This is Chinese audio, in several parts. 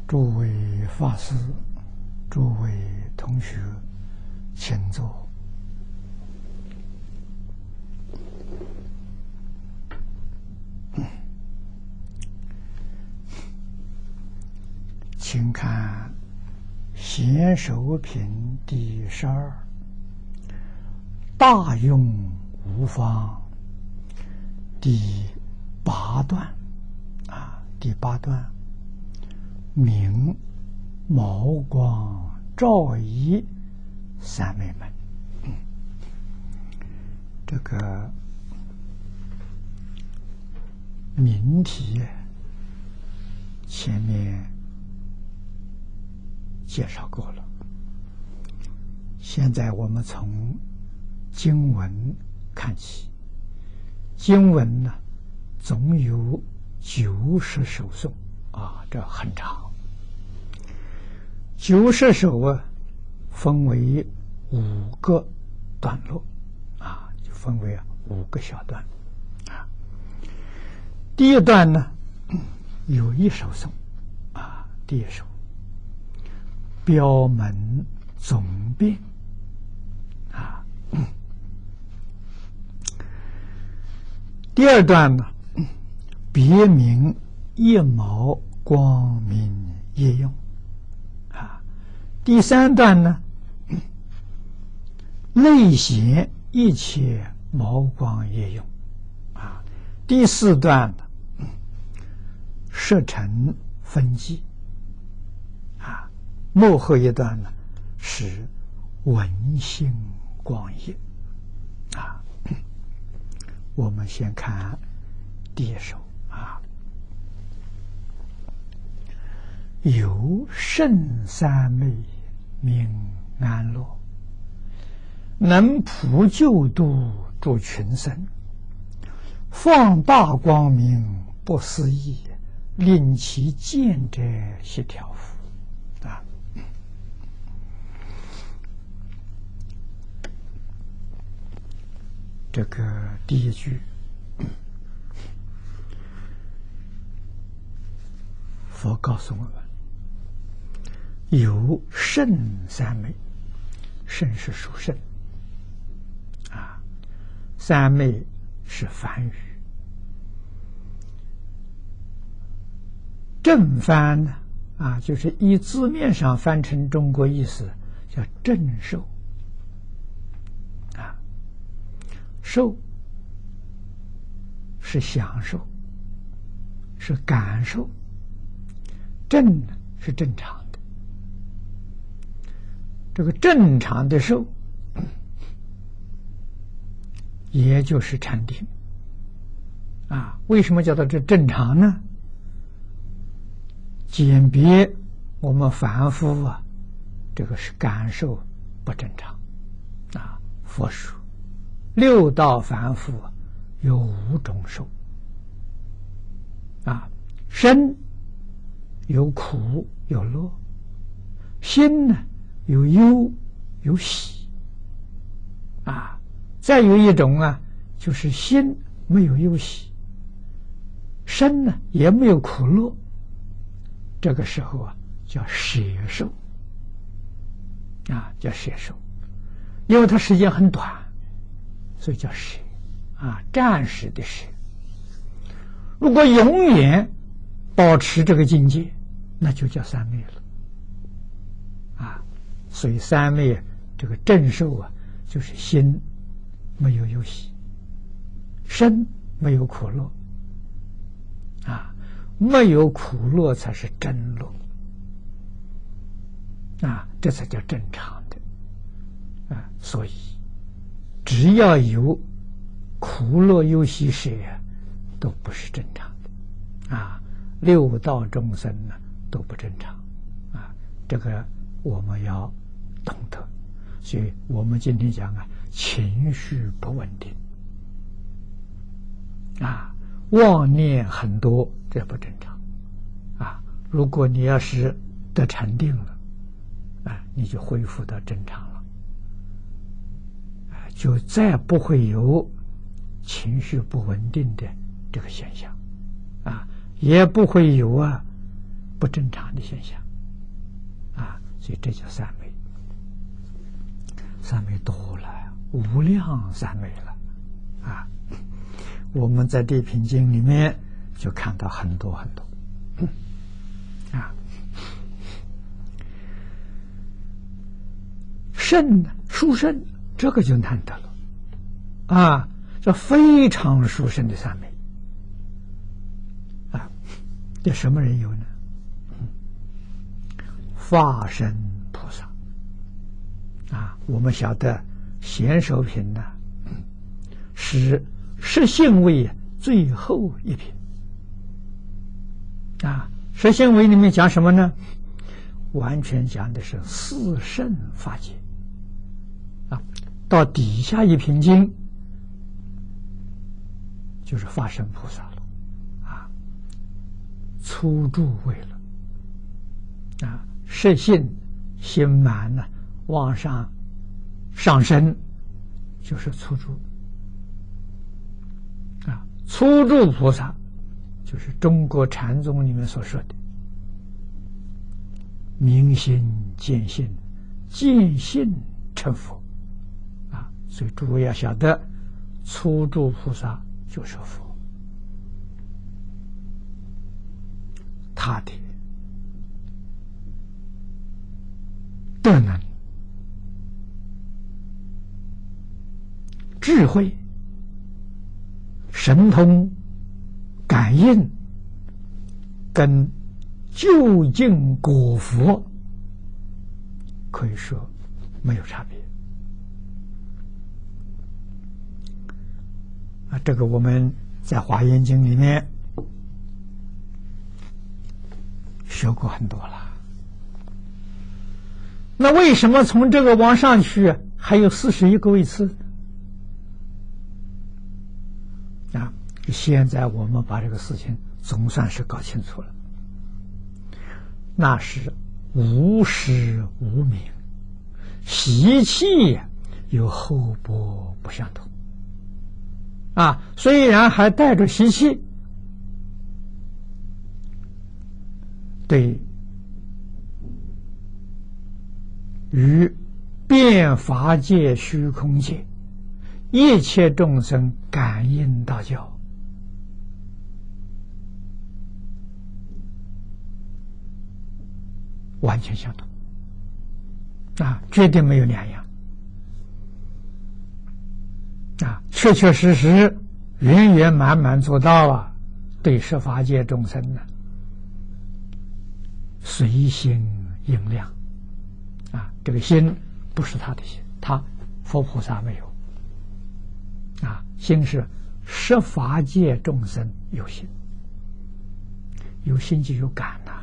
诸位法师、诸位同学，请坐。请看《贤首品》第12，大用无方第8段第8段，明毛光照仪三昧门。这个名题前面介绍过了，现在我们从经文看起。经文呢，总有90首颂这很长。90首分为5个段落就分为5个小段第一段呢，有1首颂第1首标门总辩第2段呢，别名一毛光明业用第3段呢，内显一切毛光业用第4段呢，摄成分际末后一段呢，是文性光业我们先看第1首有圣三昧名安乐，能普救度诸群生，放大光明不思议，令其见者悉调伏这个第1句，佛告诉我们，有圣三昧，圣是属圣三昧是梵语，正翻呢就是依字面上翻成中国意思，叫正受受是享受，是感受，正是正常的。这个正常的受，也就是禅定为什么叫做这正常呢？鉴别我们凡夫这个是感受不正常佛说6道凡夫有5种受身有苦有乐，心呢有忧有喜再有一种就是心没有忧喜，身呢也没有苦乐，这个时候叫舍受叫舍受，因为它时间很短，所以叫舍暂时的舍。如果永远保持这个境界，那就叫三昧了所以三昧这个正受就是心没有忧喜，身没有苦乐没有苦乐才是真乐这才叫正常的所以只要有苦乐忧喜舍都不是正常的6道众生都不正常这个我们要懂得。所以我们今天讲情绪不稳定妄念很多，这不正常如果你要是得禅定了你就恢复到正常了就再不会有情绪不稳定的这个现象也不会有不正常的现象啊，所以这叫三昧。三昧多了，无量三昧了啊！我们在地品经里面就看到很多很多啊。圣呢，殊胜，这个就难得了啊！这非常殊胜的三昧啊，这什么人有呢？化身菩萨啊！我们晓得贤首品呢，是十信位最后一品啊。十信位里面讲什么呢？完全讲的是四圣法界啊。到底下一品经就是化身菩萨了啊，初住位了啊。十信心满呢，往上上升就是初住啊。初住菩萨就是中国禅宗里面所说的明心见性，见性成佛啊。所以诸位要晓得，初住菩萨就是佛，他的德能、智慧、神通、感应，跟究竟果佛可以说没有差别啊。这个我们在《华严经》里面学过很多了。那为什么从这个往上去还有41个位次啊？现在我们把这个事情总算是搞清楚了。那是无始无明，习气有厚薄不相同啊。虽然还带着习气，对于变法界、虚空界一切众生感应道交，完全相同啊，绝对没有两样啊，确确实实圆圆满满做到啊，对十法界众生呢随心应量啊。这个心不是他的心，他佛菩萨没有啊，心是十法界众生有心，有心就有感呐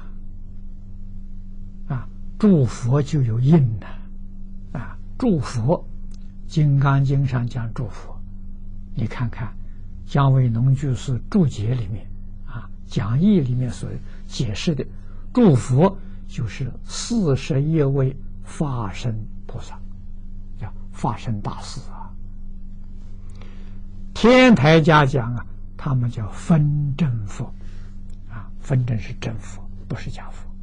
啊，诸佛就有应呐啊，诸佛，《金刚经》上讲诸佛，你看看姜维农居士注解里面啊，讲义里面所解释的诸佛就是41位法身菩萨，叫法身大士啊。天台家讲啊，他们叫分真佛啊，分真是真佛，不是假佛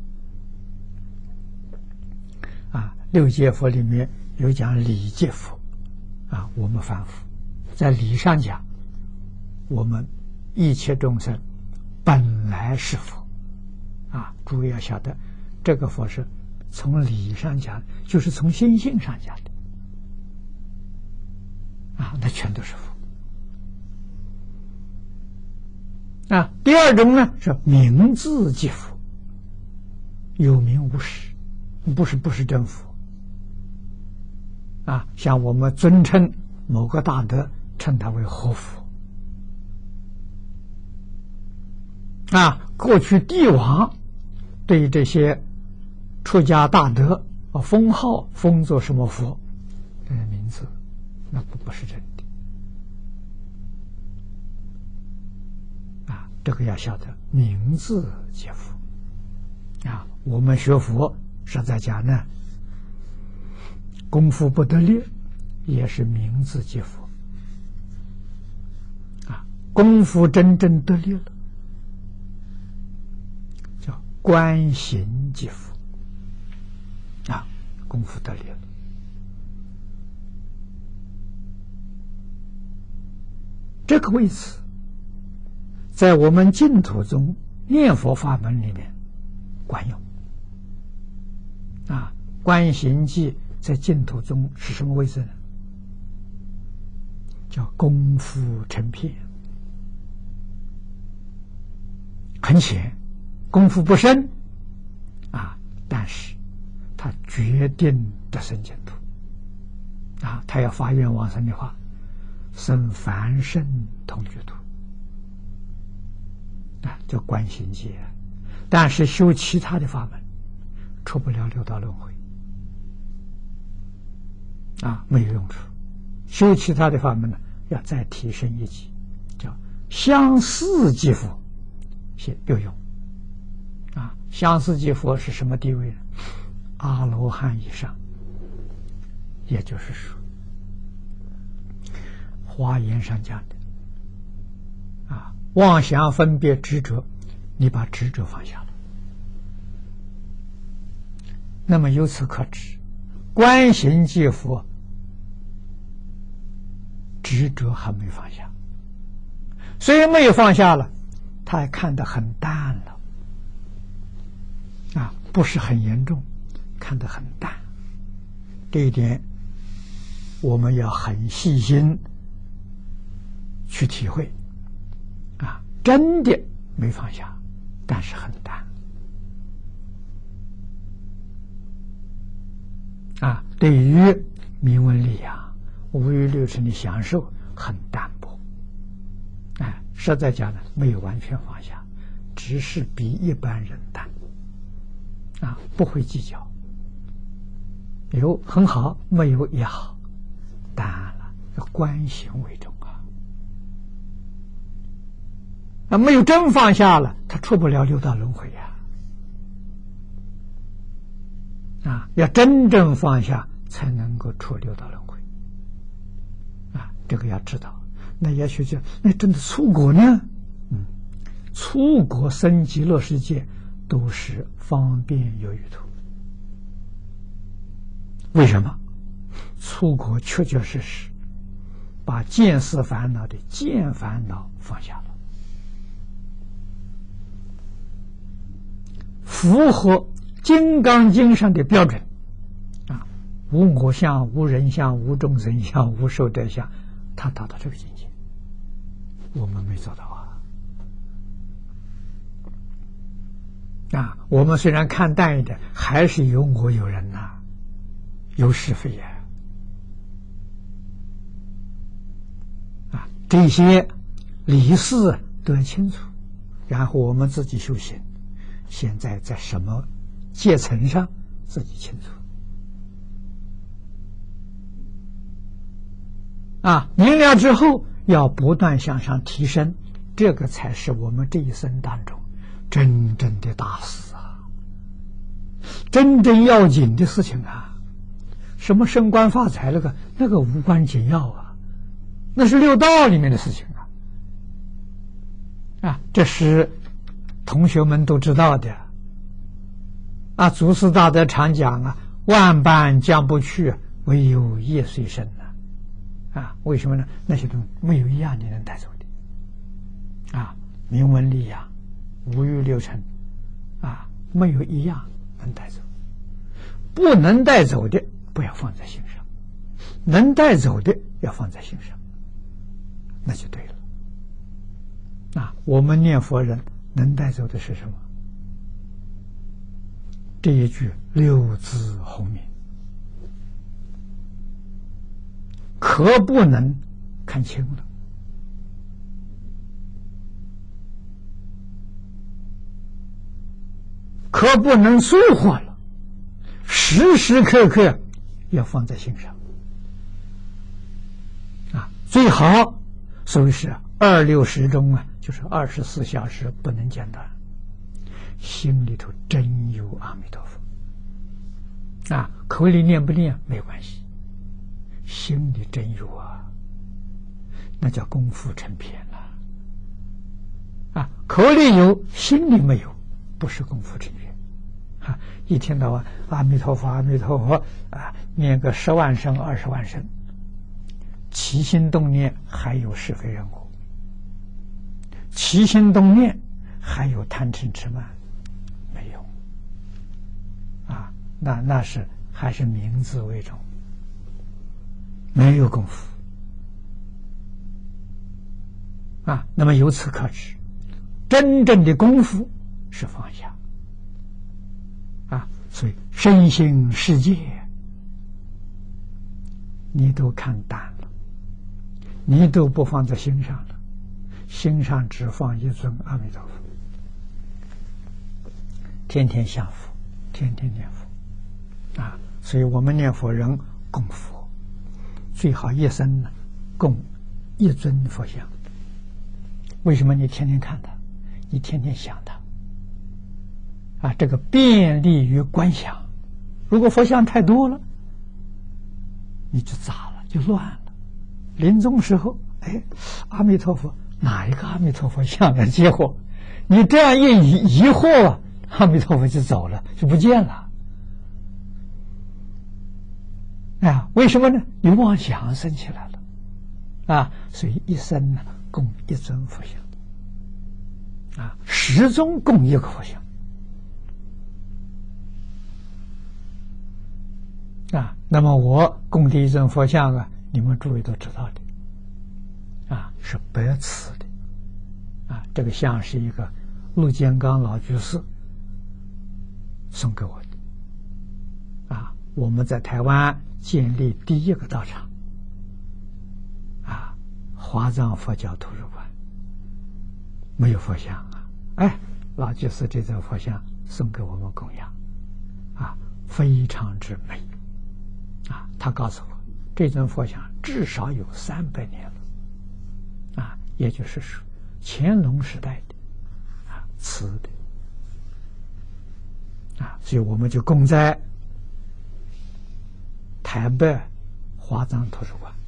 啊。六界佛里面有讲理界佛啊，我们凡夫在理上讲，我们一切众生本来是佛啊。诸位要晓得，这个佛是从理上讲，就是从心性上讲的啊，那全都是佛啊。第二种呢是名字即佛，有名无实，不是真佛啊。像我们尊称某个大德，称他为活佛啊。过去帝王对这些出家大德封号封作什么佛，这个名字那不是真的啊。这个要晓得，名字皆佛啊。我们学佛实在讲呢，功夫不得力，也是名字皆佛啊。功夫真正得力了，叫观行即佛啊，功夫得力了。这个位置在我们净土中念佛法门里面管用啊。观行记在净土中是什么位置呢？叫功夫成片，很浅，功夫不深啊，但是他决定得生净土啊。他要发愿往生的话，生凡圣同居土啊，叫观行记。但是修其他的法门，出不了六道轮回啊，没有用处。修其他的法门呢，要再提升一级，叫相似即佛，有用啊。相似即佛是什么地位呢？阿罗汉以上，也就是说，华严上讲的啊，妄想分别执着，你把执着放下了，那么由此可知，观行即佛，执着还没放下，虽然没有放下了，他还看得很淡了啊，不是很严重，看得很淡。这一点我们要很细心去体会啊，真的没放下，但是很淡啊。对于名闻利养、五欲六尘的享受很淡薄，哎，实在讲呢，没有完全放下，只是比一般人淡啊，不会计较，有很好，没有也好，淡了，要观行为重啊，没有真放下了，他出不了六道轮回呀啊，要真正放下才能够出六道轮回啊，这个要知道。那也许就那真的出国呢？出国生极乐世界都是方便有余土。为什么？出国确确实实把见思烦恼的见烦恼放下了，符合《金刚经》上的标准啊，无我相、无人相、无众生相、无寿者相，他达到这个境界，我们没做到啊！我们虽然看淡一点，还是有我有人呐，有是非呀啊，这些理事都要清楚，然后我们自己修行，现在在什么阶层上自己清楚啊，明了之后要不断向上提升，这个才是我们这一生当中真正的大事啊，真正要紧的事情啊。什么升官发财那个无关紧要啊，那是六道里面的事情啊，这是同学们都知道的啊。祖师大德常讲啊，万般将不去，唯有业随身啊。为什么呢？那些东西没有一样你能带走的啊，名闻利养、五欲六尘啊，没有一样能带走。不能带走的不要放在心上，能带走的要放在心上，那就对了啊。我们念佛人能带走的是什么？这一句六字洪名，可不能看轻了，可不能疏忽了，时时刻刻要放在心上啊。最好所谓是26时中啊，就是24小时不能间断，心里头真有阿弥陀佛啊，口里念不念没关系，心里真有啊，那叫功夫成片了啊。口里有，心里没有， 不是功夫正觉。一天到晚阿弥陀佛阿弥陀佛念个10万声20万声，起心动念还有是非人我，起心动念还有贪嗔痴慢，没有那是还是名字为重，没有功夫那么由此可知，真正的功夫是放下所以身心世界你都看淡了，你都不放在心上了，心上只放一尊阿弥陀佛，天天向佛，天天念佛所以我们念佛人供佛，最好一生呢供一尊佛像。为什么？你天天看它，你天天想它这个便利于观想。如果佛像太多了，你就杂了，就乱了。临终时候，阿弥陀佛，哪一个阿弥陀佛像来接活？你这样一疑惑阿弥陀佛就走了，就不见了。为什么呢？你妄想生起来了所以一生呢供一尊佛像始终供一个佛像那么我供的一尊佛像你们诸位都知道的是白瓷的这个像是一个陆建刚老居士送给我的我们在台湾建立第一个道场华藏佛教图书馆没有佛像老居士这尊佛像送给我们供养非常之美他告诉我这尊佛像至少有300年了也就是说乾隆时代的瓷的所以我们就供在台北华藏图书馆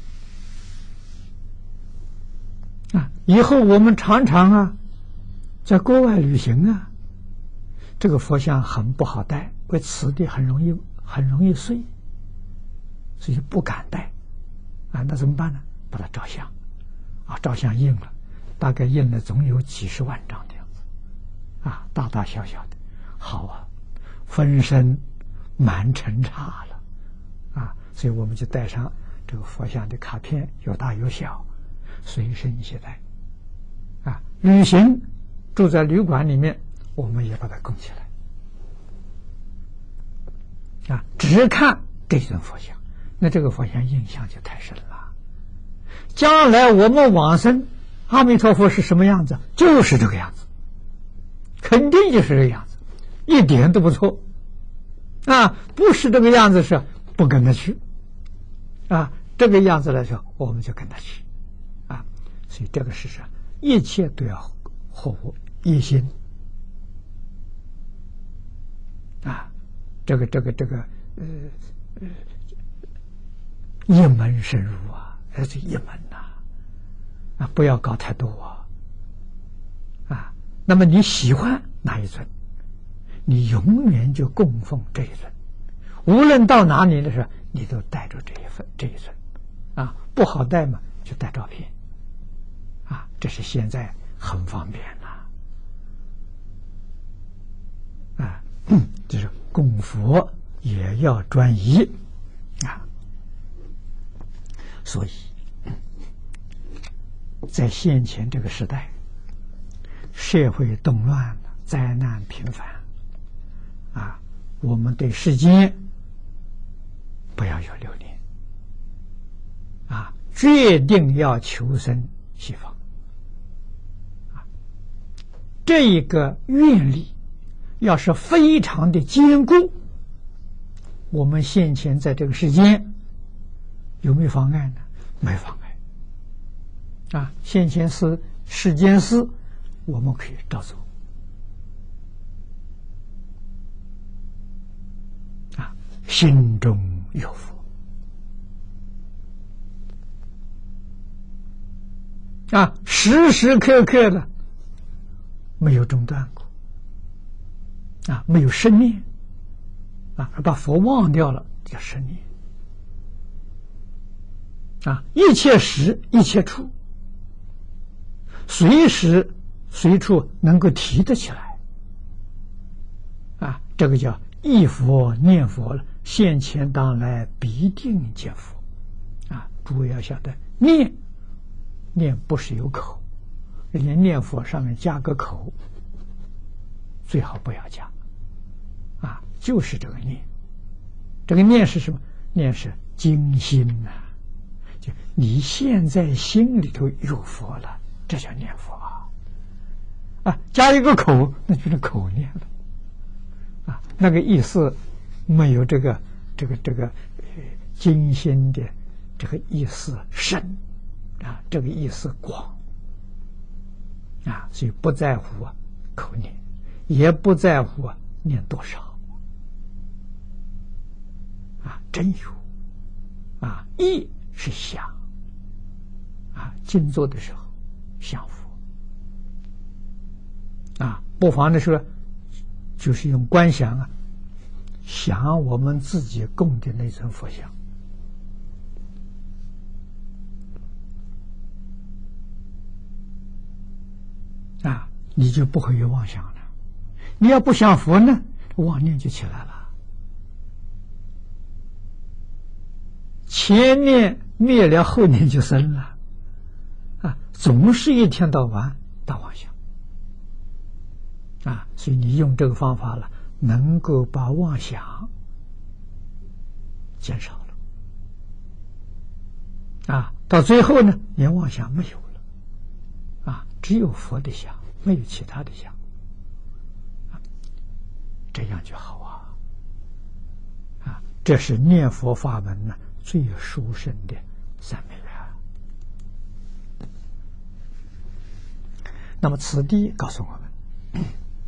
以后我们常常在国外旅行这个佛像很不好带，因为瓷的很容易碎，所以不敢带那怎么办呢？把它照相照相印了，大概印了总有几十万张这样子大大小小的，好分身满城刹了所以我们就带上这个佛像的卡片，有大有小，随身携带旅行住在旅馆里面，我们也把它供起来只看这尊佛像，那这个佛像印象就太深了。将来我们往生，阿弥陀佛是什么样子，就是这个样子，肯定就是这个样子，一点都不错不是这个样子是不跟他去这个样子来说我们就跟他去所以这个事实一切都要合乎一心这个一门深入这一门不要搞太多那么你喜欢哪一尊，你永远就供奉这一尊，无论到哪里的时候你都带着这一尊不好带嘛就带照片这是现在很方便就是供佛也要专一所以在现前这个时代，社会动乱，灾难频繁我们对世间不要有留恋决定要求生西方这一个愿力要是非常的坚固，我们现前在这个世间有没有妨碍呢？没妨碍现前世间事我们可以照做心中有佛时时刻刻的没有中断过啊，没有生念啊，而把佛忘掉了，叫生念啊。一切时一切处，随时随处能够提得起来啊，这个叫忆佛念佛了，现前当来必定见佛啊。诸位要晓得，念不是有口，人家念佛上面加个口，最好不要加啊，就是这个念。这个念是什么？念是精心呐，就你现在心里头有佛了，这叫念佛啊。加一个口，那就是口念了啊。那个意思没有这个精心的这个意思深啊，这个意思广啊，所以不在乎口念，也不在乎念多少啊，真有啊。意是想啊，静坐的时候想佛啊，不妨的时候就是用观想啊，想我们自己供的那尊佛像啊，你就不会有妄想了。你要不想佛呢，妄念就起来了。前念灭了，后念就生了啊，总是一天到晚大妄想啊。所以你用这个方法了，能够把妄想减少了啊，到最后呢，连妄想没有了啊，只有佛的想，没有其他的想啊，这样就好啊。这是念佛法门呢最殊胜的三昧啊。那么此地告诉我们，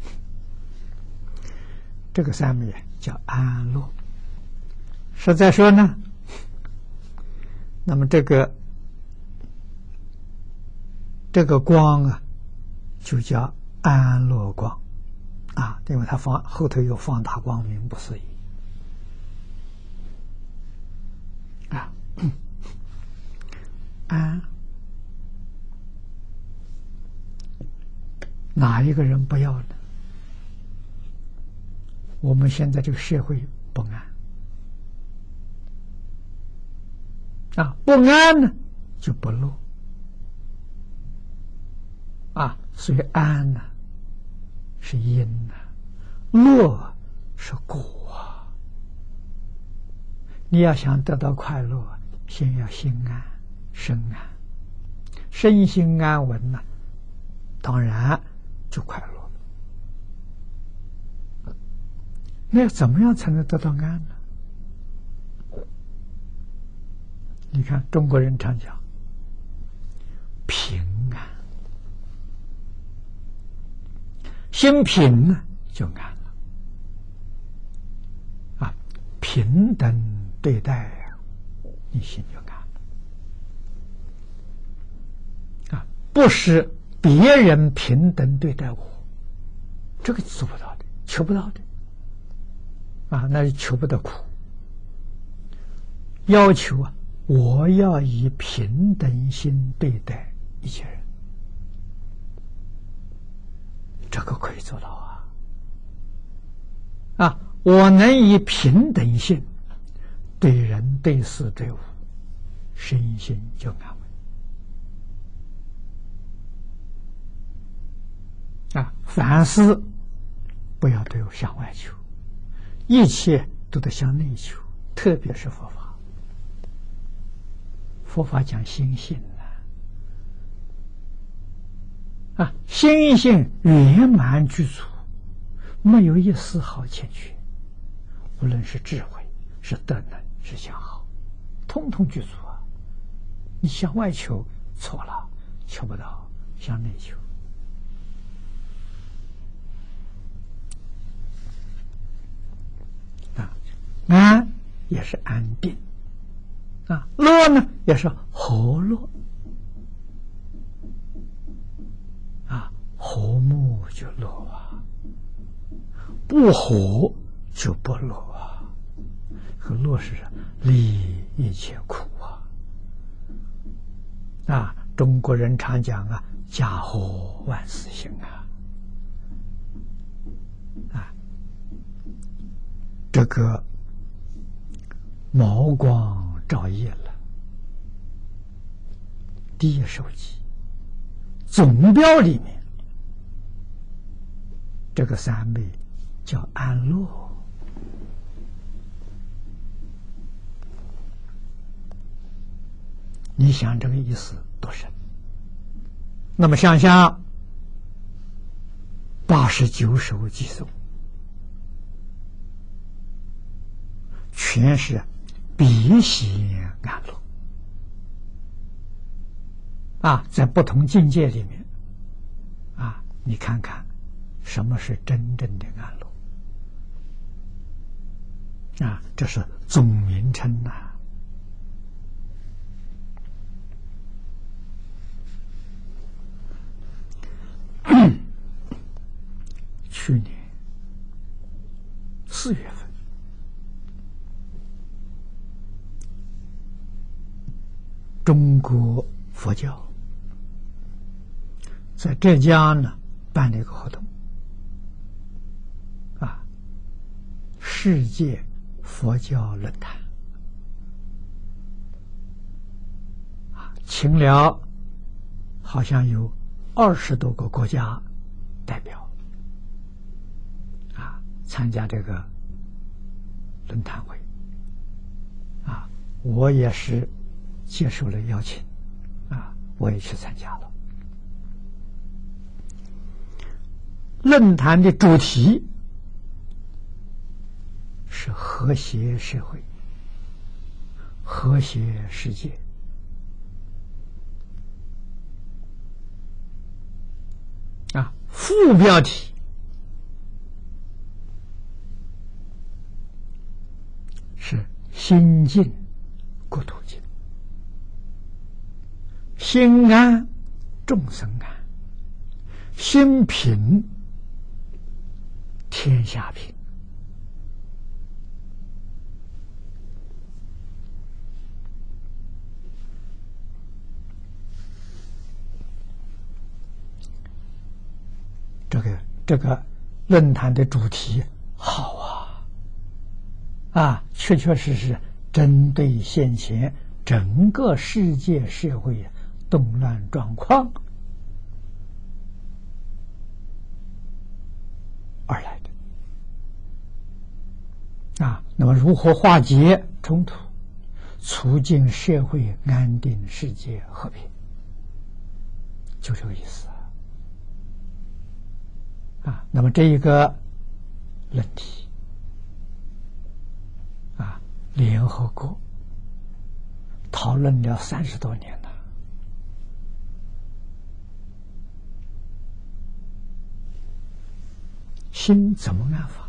这个三昧叫安乐。实在说呢，那么这个光啊，就叫安乐光啊，因为它后头有放大光明不思议啊。安，哪一个人不要呢？我们现在这个社会不安啊，不安呢就不乐啊，所以安呢是因呢，乐是果啊。你要想得到快乐，先要心安身安，身心安稳呢，当然就快乐了。那要怎么样才能得到安呢？你看中国人常讲平安，心平呢就安了啊，平等对待你心就安了啊，不是别人平等对待我，这个做不到的，求不到的啊，那就求不得苦。要求啊，我要以平等心对待一切人，这个可以做到啊！我能以平等心对人对事对物，身心就安稳啊！凡事不要都向外求，一切都得向内求，特别是佛法。佛法讲心性啊，心性圆满具足，没有一丝毫欠缺，无论是智慧、是德能、是相好，通通具足啊！你向外求错了，求不到，向内求啊。安也是安定啊，乐呢也是和乐啊，和睦就乐啊不和就不乐啊。和乐是离一切苦啊！中国人常讲啊，家和万事兴啊！这个毛光照夜了，第一首集总标里面，这个三昧叫安乐。你想这个意思多深？那么想想89首偈颂，全是别显安乐啊！在不同境界里面啊，你看看什么是真正的安乐啊？这是总名称呐。去年4月份，中国佛教在浙江呢办了一个活动啊，世界佛教论坛啊，请了好像有20多个国家代表啊参加这个论坛会啊，我也是接受了邀请啊，我也去参加了。论坛的主题是和谐社会、和谐世界。啊，副标题是心净国土净，心安众生安，心平天下平。这个论坛的主题好啊，确确实实针对现前整个世界社会动乱状况而来的啊。那么如何化解冲突，促进社会安定、世界和平，就这个意思啊。那么这一个论题啊，联合国讨论了30多年了，心怎么安法，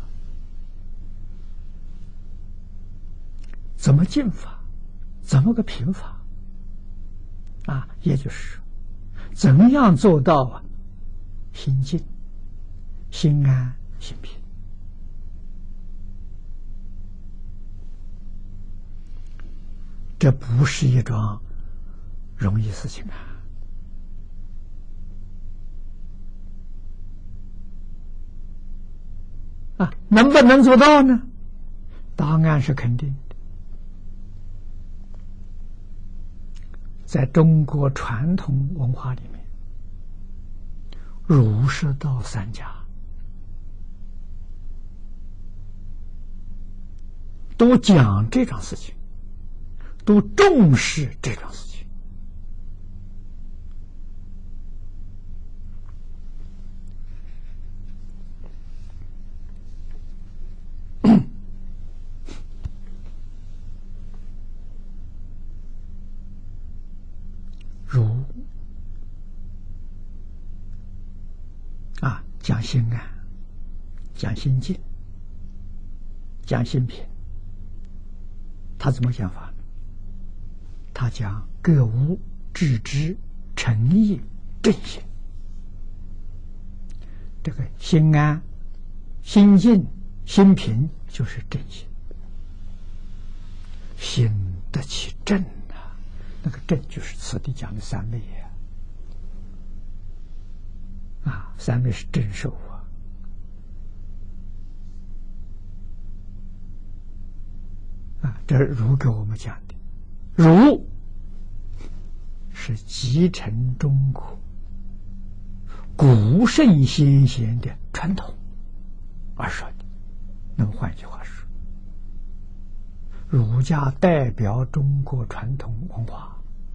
怎么净法，怎么个平法啊？也就是怎样做到心净、心安、心平。这不是一桩容易事情啊！能不能做到呢？答案是肯定的。在中国传统文化里面，儒释道3家都讲这种事情，都重视这种事情。儒啊，讲心安，讲心净，讲心平。他怎么讲法呢？他讲格物致知、诚意正心。这个心安心静心平就是正心，心得其正啊，那个正就是此地讲的三昧啊，三昧是正受啊，这是儒给我们讲的，儒是继承中国古圣先贤的传统而说的。那么换句话说，儒家代表中国传统文化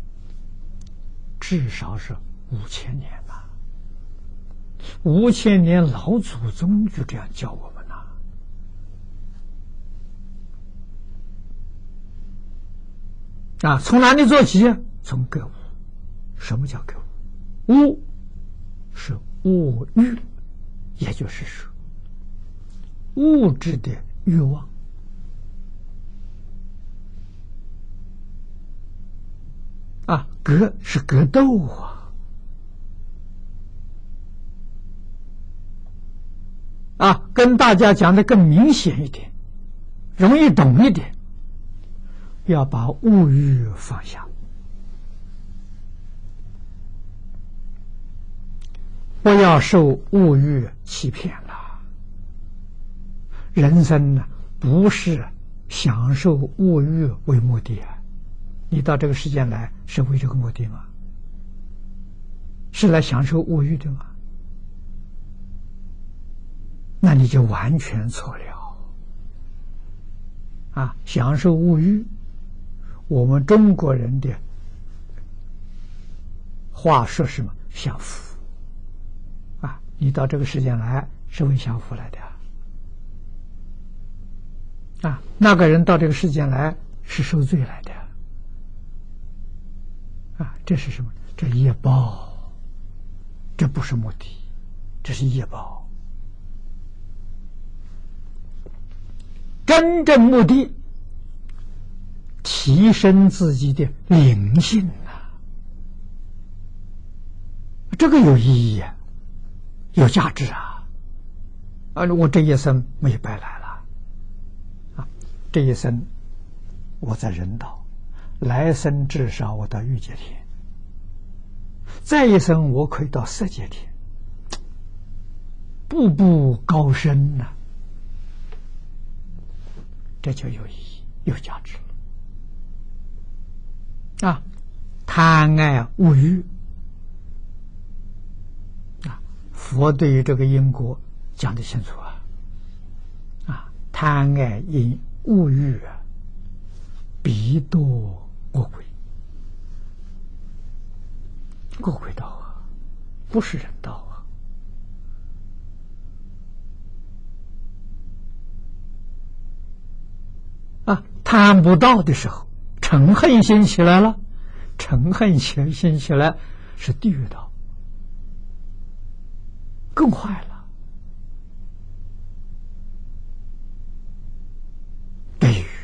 至少是5000年了，5000年老祖宗就这样教我们了从哪里做起？从格物。什么叫格物？物是物欲，也就是说物质的欲望格是格斗跟大家讲的更明显一点，容易懂一点，要把物欲放下，不要受物欲欺骗了。人生呢，不是享受物欲为目的你到这个世界来是为这个目的吗？是来享受物欲的吗？那你就完全错了享受物欲，我们中国人的话说什么？享福你到这个世界来是为享福来的那个人到这个世界来是受罪来的这是什么？这业报，这不是目的，这是业报。真正目的提升自己的灵性这个有意义有价值我这一生没白来了这一生我在人道，来生至少我到欲界天，再一生我可以到色界天，步步高升这就有意义有价值了贪爱物欲佛对于这个因果讲得清楚贪爱因物欲必堕恶鬼，恶鬼道不是人道贪不到的时候，嗔恨心起来了，嗔恨心起来是地狱道，更坏了。对于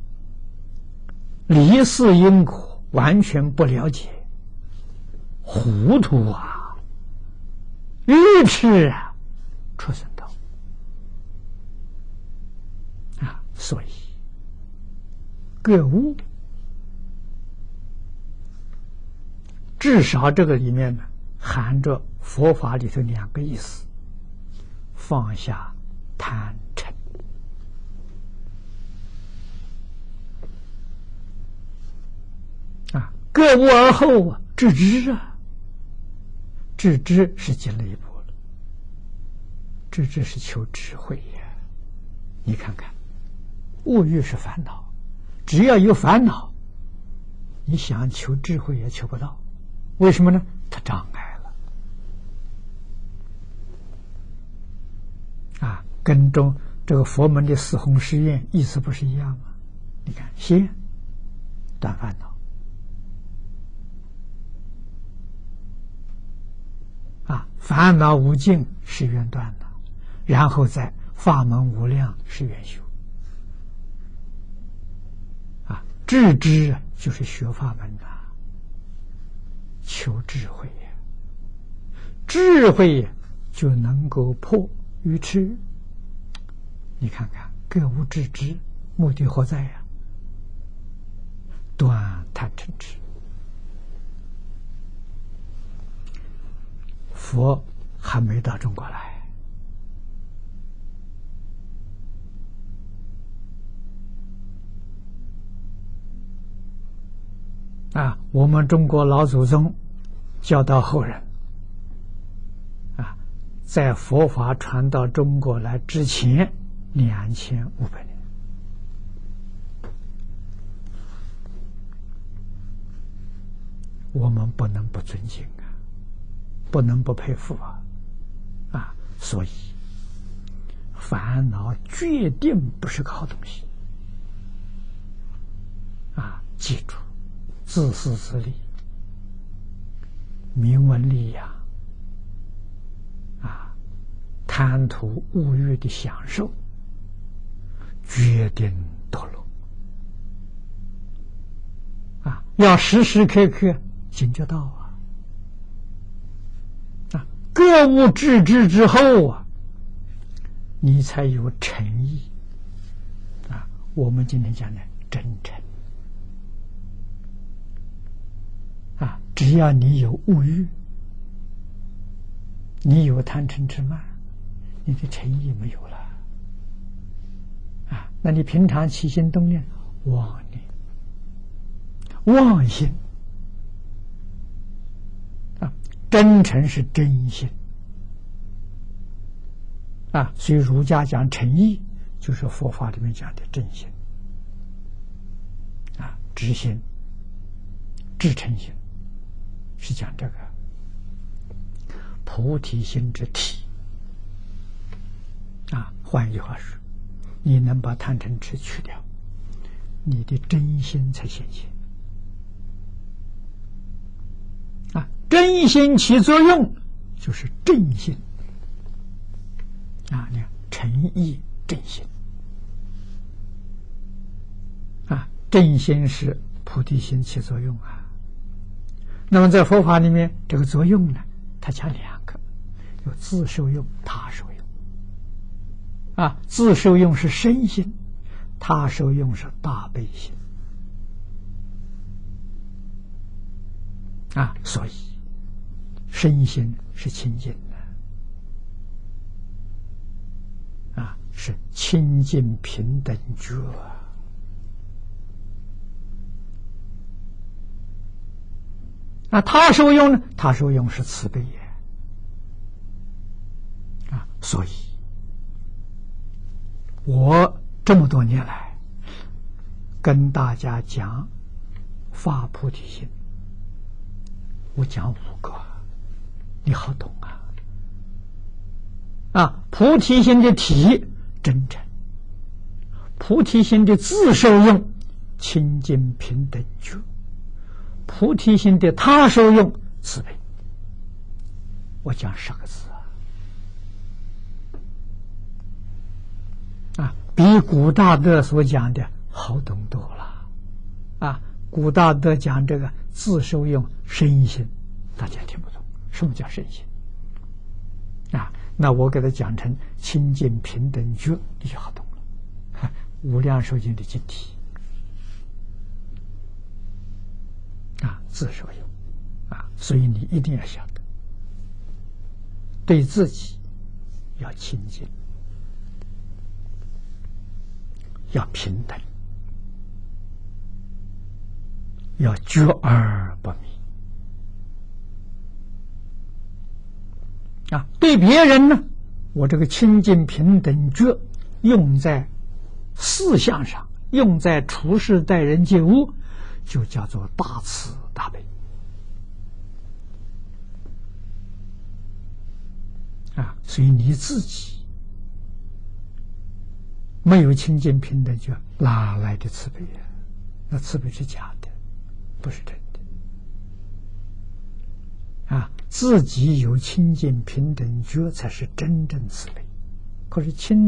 离世因果完全不了解，糊涂愚痴畜生道所以格物至少这个里面呢含着佛法里头2个意思：放下贪嗔格物而后致知致知是进了一步了，致知是求智慧你看看物欲是烦恼，只要有烦恼，你想求智慧也求不到。为什么呢？它障碍了跟这个佛门的四弘誓愿意思不是一样吗？你看，先断烦恼烦恼无尽是愿断了，然后再法门无量是愿修致知就是学法门求智慧智慧就能够破愚痴， 你看看，格物致知，目的何在呀？断贪嗔痴。佛还没到中国来，我们中国老祖宗教导后人，在佛法传到中国来之前2500年，我们不能不尊敬不能不佩服所以烦恼决定不是个好东西记住，自私自利、名闻利养贪图物欲的享受，决定堕落要时时刻刻警觉到格物致知之后你才有诚意我们今天讲的真诚只要你有物欲，你有贪嗔痴慢，你的诚意没有了那你平常起心动念妄念、妄心真诚是真心所以儒家讲诚意，就是佛法里面讲的真心直心、至诚心，是讲这个菩提心之体换一句话说，你能把贪嗔痴去掉，你的真心才显现真心起作用就是正心你看诚意正心正心是菩提心起作用那么在佛法里面，这个作用呢，它讲两个，有自受用、他受用自受用是身心，他受用是大悲心所以身心是清净的是清净平等觉他受用呢？他受用是慈悲所以我这么多年来跟大家讲发菩提心，我讲5个，你好懂菩提心的体真诚，菩提心的自受用清净平等觉，菩提心的他受用慈悲，我讲10个字比古大德所讲的好懂多了古大德讲这个自受用身心，大家听不懂什么叫身心那我给他讲成清净平等觉，你就好懂了无量寿经的经题自受用所以你一定要晓得，对自己要清净，要平等，要觉而不迷对别人呢，我这个清净平等觉用在事项上，用在处事待人接物，就叫做大慈大悲所以你自己没有清净平等觉，哪来的慈悲那慈悲是假的，不是真的自己有清净平等觉才是真正慈悲。可是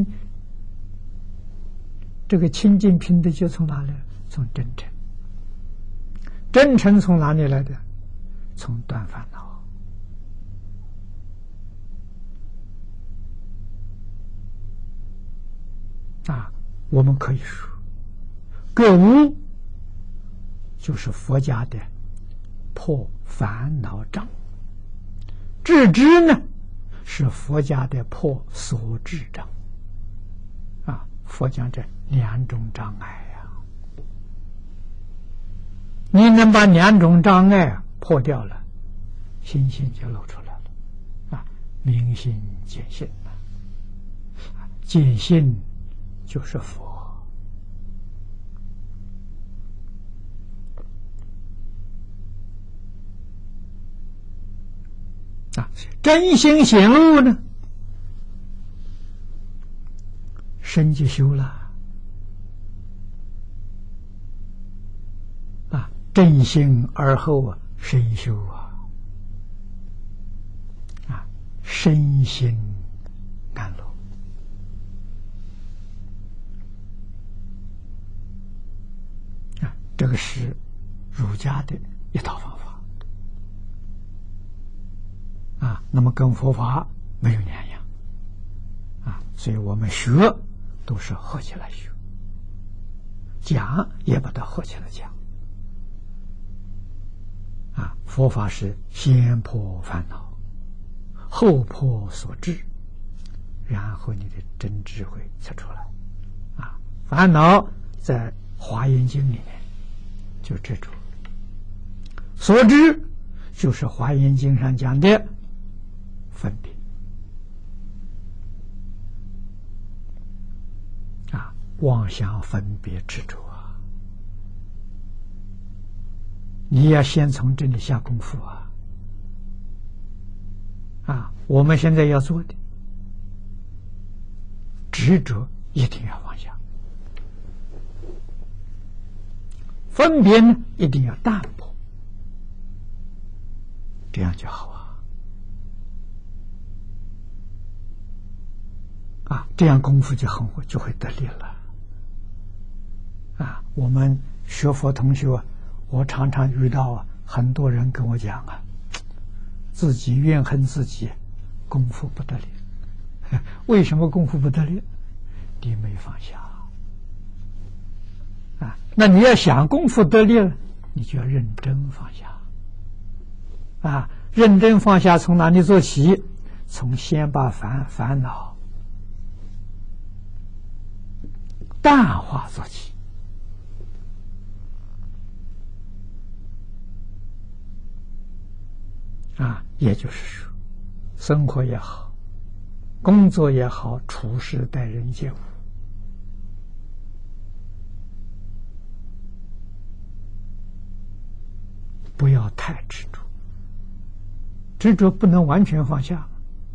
这个清净平等觉从哪里来？从真诚。真诚从哪里来的？从断烦恼我们可以说，觉悟就是佛家的破烦恼障，智知呢是佛家的破所知障。佛讲这两种障碍呀，你能把两种障碍破掉了，心性就露出来了。明心见性见性就是佛。真心显露呢，身就修了。正心而后身修身心安乐。这个是儒家的一套方法那么跟佛法没有两样所以我们学都是合起来学，讲也把它合起来讲佛法是先破烦恼，后破所知，然后你的真智慧才出来烦恼在《华严经》里面就执着，所知就是《华严经》上讲的分别妄想分别执着你要先从这里下功夫我们现在要做的执着一定要放下，分别呢一定要淡薄，这样就好这样功夫就会得力了我们学佛同学我常常遇到很多人跟我讲自己怨恨自己功夫不得力。为什么功夫不得力？你没放下那你要想功夫得力了，你就要认真放下认真放下从哪里做起？从先把烦恼淡化做起也就是说，生活也好，工作也好，处事待人接物，不要太执着，执着不能完全放下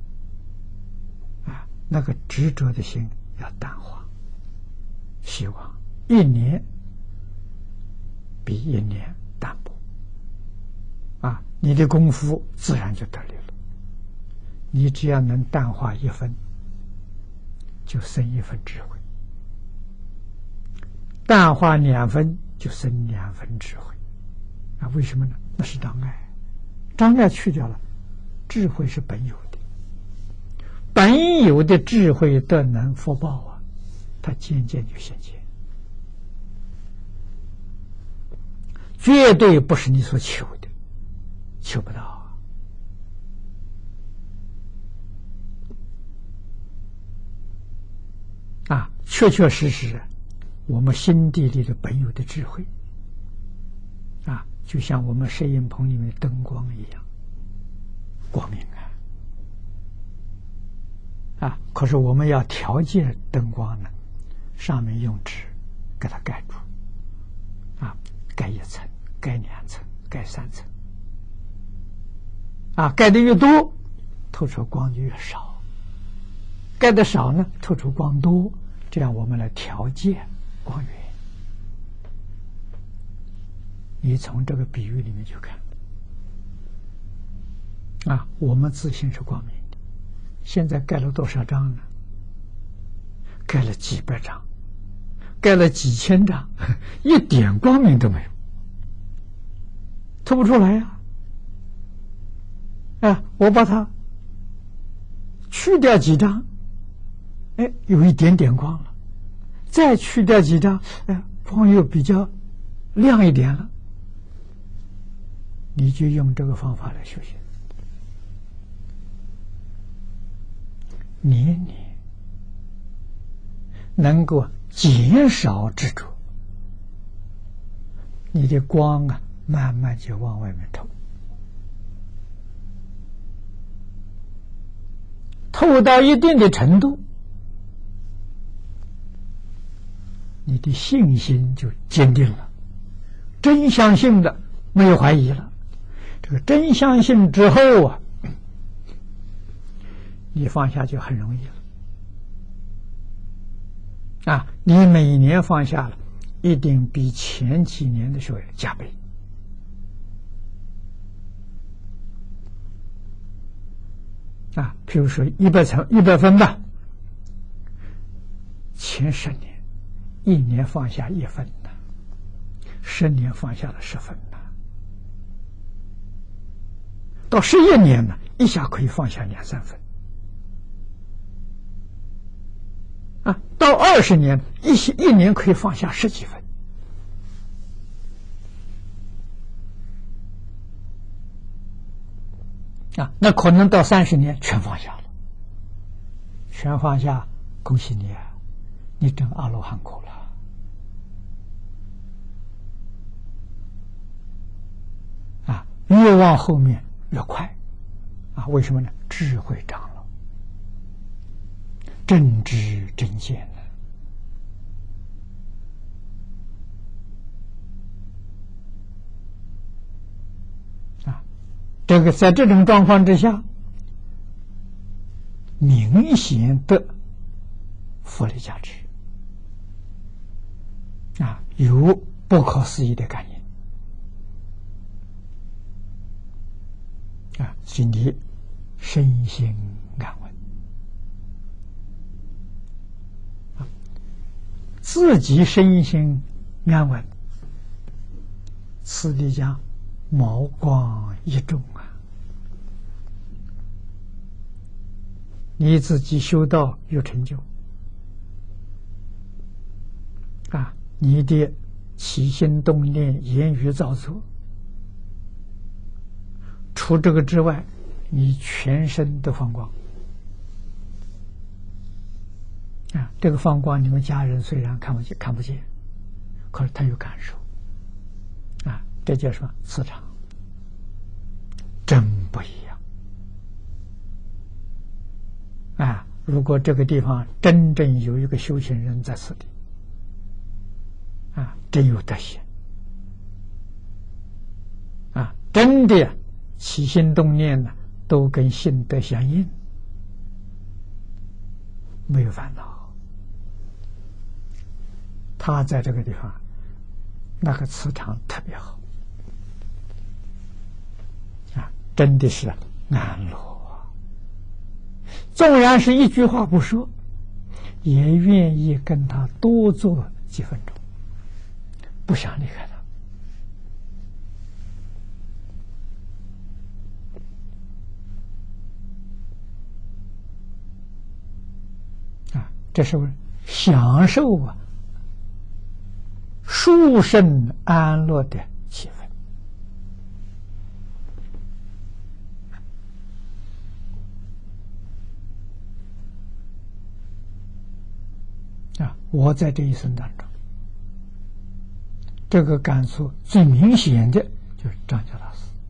那个执着的心要淡化。希望一年比一年淡薄你的功夫自然就得力了。你只要能淡化1分，就生1分智慧；淡化2分，就生2分智慧。为什么呢？那是障碍，障碍去掉了，智慧是本有的，本有的智慧德能福报它渐渐就显现，绝对不是你所求的，求不到确确实实我们心地里的本有的智慧就像我们摄影棚里面的灯光一样光明可是我们要调节灯光呢，上面用纸给它盖住盖1层，盖2层，盖3层盖的越多，透出光就越少；盖的少呢，透出光多。这样我们来调节光源。你从这个比喻里面就看我们自信是光明的。现在盖了多少张呢？盖了几百张，盖了几千张，一点光明都没有，透不出来我把它去掉几张，有一点点光了， 再去掉几张，光又比较亮一点了，你就用这个方法来修行，年年能够减少执着，你的光啊，慢慢就往外面透，透到一定的程度，你的信心就坚定了，真相信的，没有怀疑了。这个真相信之后啊，你放下就很容易了。你每年放下了，一定比前几年的时候加倍。譬如说100分吧，前10年，1年放下1分呢，10年放下了10分呢，到11年呢，一下可以放下2-3分。到20年，一年可以放下10几分。那可能到30年全放下了，全放下，恭喜你啊，你证阿罗汉果了。越往后面越快，为什么呢？智慧长了，正知正见了。这个在这种状况之下，明显的佛力加持，有不可思议的感应，心里身心安稳，自己身心安稳，此地讲毛光一众你自己修道有成就你的起心动念、言语造作，除这个之外，你全身都放光这个放光，你们家人虽然看不见，可是他有感受这叫什么？磁场真不一样如果这个地方真正有一个修行人在此地真有德行真的起心动念呢，都跟心德相应，没有烦恼。他在这个地方，那个磁场特别好真的是安乐纵然是一句话不说，也愿意跟他多做几分钟，不想离开他这是享受殊胜安乐的气氛我在这一生当中，这个感触最明显的就是张家大师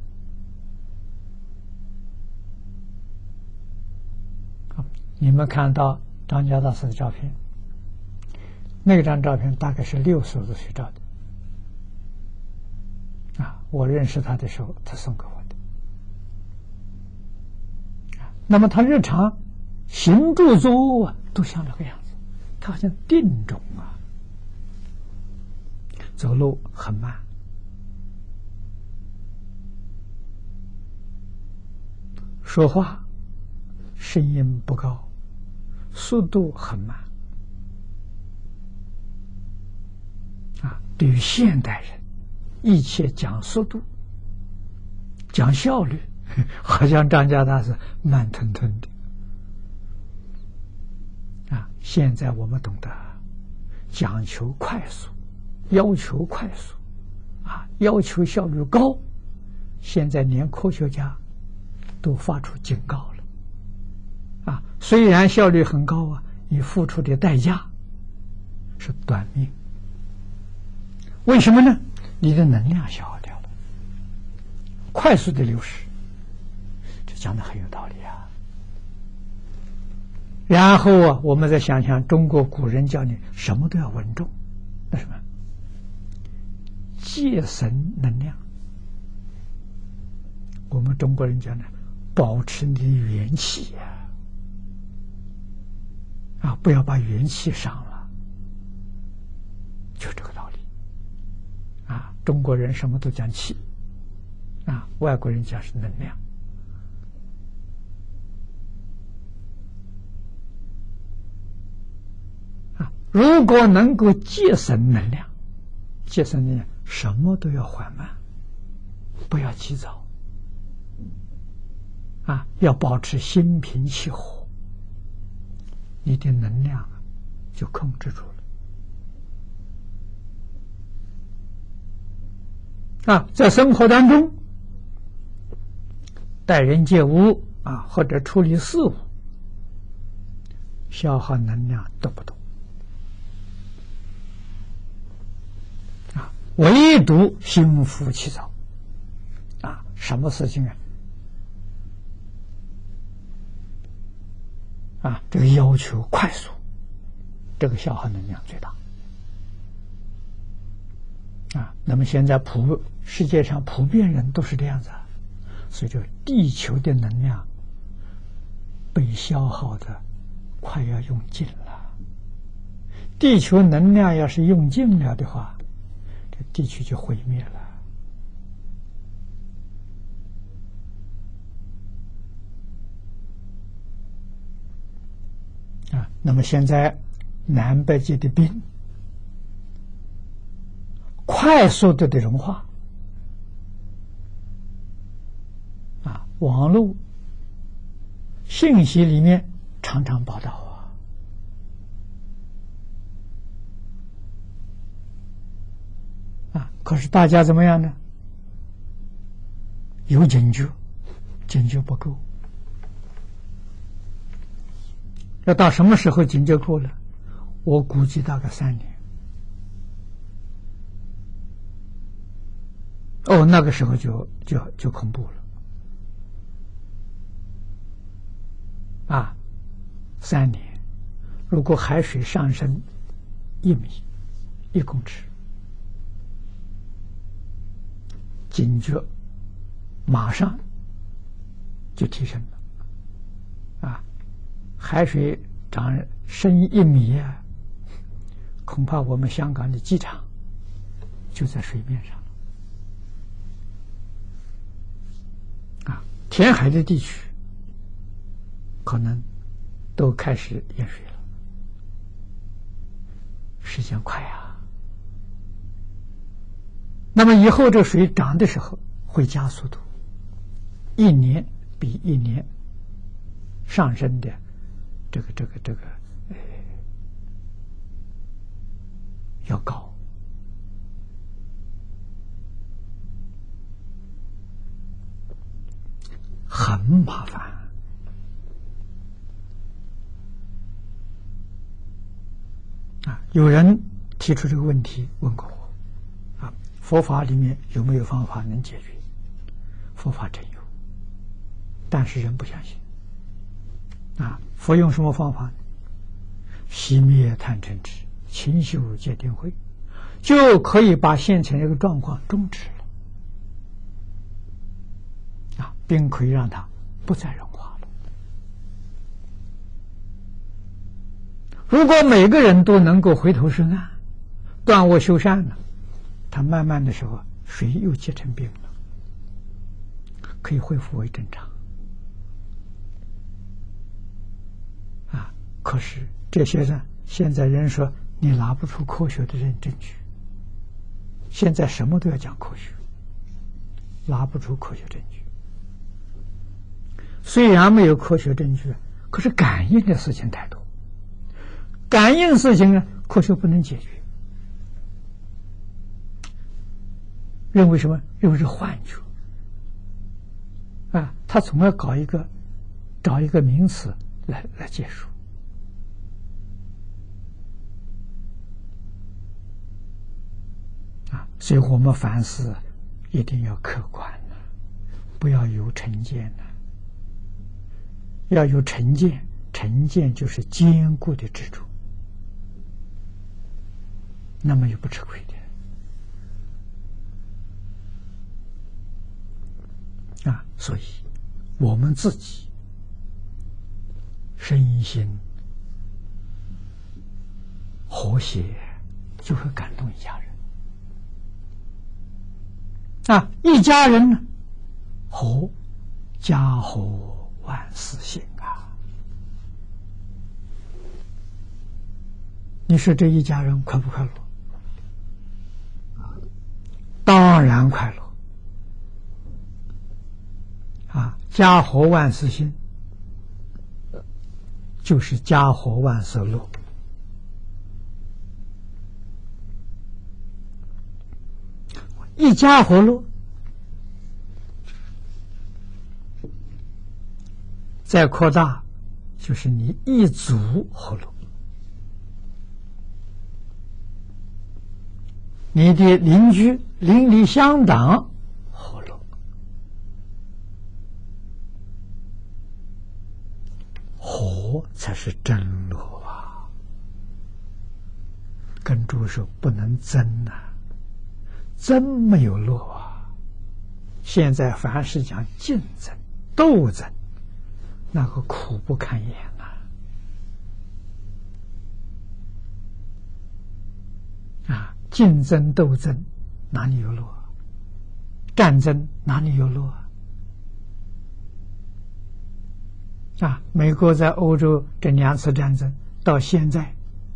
你们看到张家大师的照片，那张照片大概是60多岁照的我认识他的时候他送给我的那么他日常行住坐卧都像那个样子，他好像定中走路很慢，说话声音不高，速度很慢对于现代人，一切讲速度，讲效率，好像张家大师慢吞吞的现在我们懂得， 讲求快速，要求快速，要求效率高。现在连科学家都发出警告了，虽然效率很高你付出的代价是短命。为什么呢？你的能量消耗掉了，快速的流失。这讲的很有道理然后我们再想想，中国古人教你什么都要稳重，那什么？节省能量。我们中国人讲呢，保持你的元气不要把元气伤了，就这个道理中国人什么都讲气外国人讲是能量如果能够节省能量，节省能量什么都要缓慢，不要急躁要保持心平气和，你的能量就控制住了在生活当中待人接物或者处理事务，消耗能量多不多？唯独心浮气躁什么事情这个要求快速，这个消耗能量最大那么现在世界上普遍人都是这样子所以就地球的能量被消耗的快要用尽了。地球能量要是用尽了的话，这地球就毁灭了那么现在南北极的冰快速的融化网络信息里面常常报道可是大家怎么样呢？有警觉，警觉不够。要到什么时候警觉够了？我估计大概3年。那个时候就恐怖了3年，如果海水上升1米1公尺，警觉马上就提升了海水升1米恐怕我们香港的机场就在水面上填海的地区可能都开始淹水了，时间快那么以后这水涨的时候会加速度，1年比1年上升的这个要高很麻烦有人提出这个问题问过我佛法里面有没有方法能解决？佛法真有，但是人不相信佛用什么方法呢？熄灭贪嗔痴，勤修戒定慧，就可以把现前这个状况终止了并可以让它不再融化了。如果每个人都能够回头是岸，断恶修善了，他慢慢的时候水又结成冰了，可以恢复为正常可是这些人现在人说你拿不出科学的证据，现在什么都要讲科学，拿不出科学证据。虽然没有科学证据，可是感应的事情太多， 感应事情呢，科学不能解决，认为什么？认为是幻觉啊！他总要找一个名词来解说啊！所以我们凡事一定要客观的，不要有成见的。要有成见，成见就是坚固的执着，那么就不吃亏的啊！所以，我们自己身心和谐，就会感动一家人啊！一家人呢，和家和万事兴啊！你说这一家人快不快乐？当然快乐啊！家和万事兴，就是家和万事乐。一家和乐，再扩大，就是你一族和乐，你的邻居邻里乡党和乐，和才是真乐啊！跟诸位说，不能争啊，争没有乐啊！现在凡是讲竞争、斗争，那个苦不堪言啊！竞争斗争哪里有乐？战争哪里有乐啊？美国在欧洲这2次战争到现在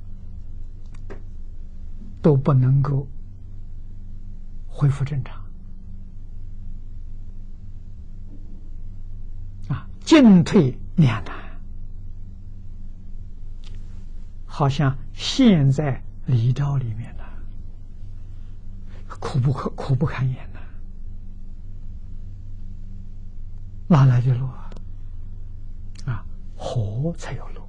都不能够恢复正常啊，进退两难，好像陷在离昭里面了，苦不堪言呐！哪来的乐啊？和才有乐